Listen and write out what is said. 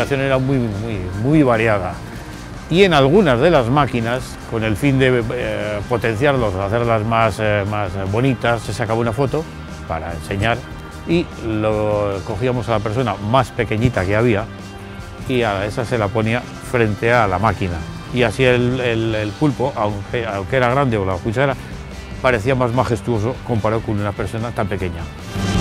fabricación era muy variada. Y en algunas de las máquinas, con el fin de potenciarlos, hacerlas más bonitas, se sacaba una foto para enseñar y cogíamos a la persona más pequeñita que había y a esa se la ponía frente a la máquina. Y así el pulpo, aunque era grande o la cuchara, parecía más majestuoso comparado con una persona tan pequeña.